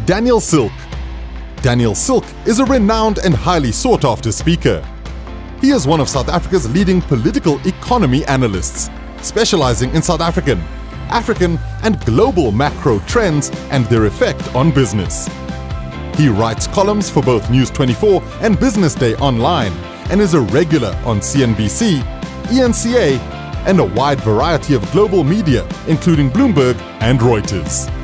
Daniel Silk. Daniel Silk is a renowned and highly sought-after speaker. He is one of South Africa's leading political economy analysts, specializing in South African, African and global macro trends and their effect on business. He writes columns for both News24 and Business Day Online and is a regular on CNBC, ENCA and a wide variety of global media including Bloomberg and Reuters.